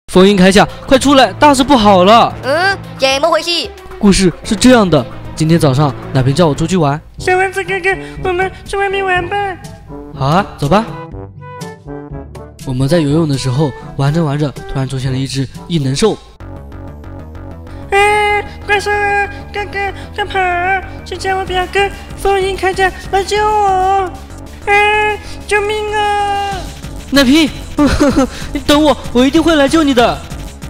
风音铠甲，快出来，大事不好了！ 怎么回事？ 故事是这样的，今天早上奶瓶叫我出去玩。 小丸子哥哥，我们去外面玩吧。 好啊，走吧。我们在游泳的时候，玩着玩着，突然出现了一只异能兽。 怪兽啊！哥哥，快跑！去叫我表哥风音铠甲来救我！救命啊！ 奶瓶，你等我，我一定会来救你的。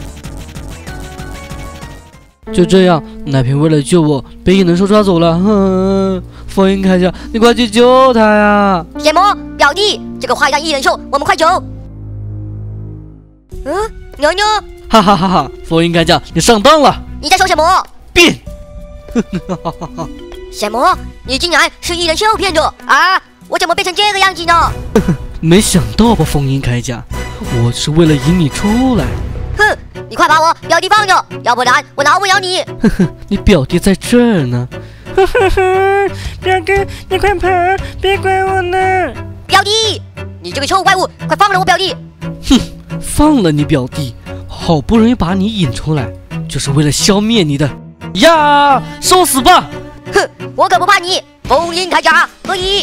就这样，奶瓶为了救我，被异能兽抓走了。风音铠甲，你快去救他呀！ 什么？表弟，这个坏蛋异能兽，我们快走！牛牛， 哈哈哈哈！风音铠甲，你上当了！ 你在说什么？ 变！ 什么？你竟然是异能兽变的啊！我怎么变成这个样子呢？ 没想到吧，风音铠甲，我是为了引你出来。 哼！你快把我表弟放了，要不然我饶不了你。 你表弟在这儿呢。 表哥，你快跑，别管我呢！ 表弟，你这个臭怪物，快放了我表弟！ 哼，放了你表弟，好不容易把你引出来，就是为了消灭你的呀！受死吧！ 哼，我可不怕你，风音铠甲可以。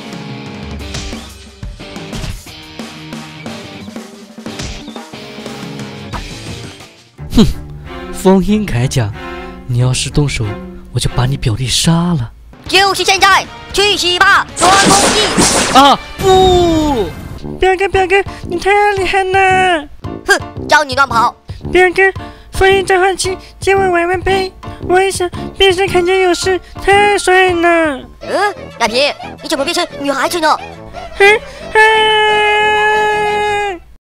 哼，风音铠甲，你要是动手，我就把你表弟杀了。 就是现在，去死吧，多空翼！ 啊，不！ 表哥，你太厉害了！ 哼，叫你乱跑！ 表哥，风音召唤器借我玩玩呗！我也想变身铠甲勇士，太帅了！ 奶瓶，你怎么变成女孩子呢？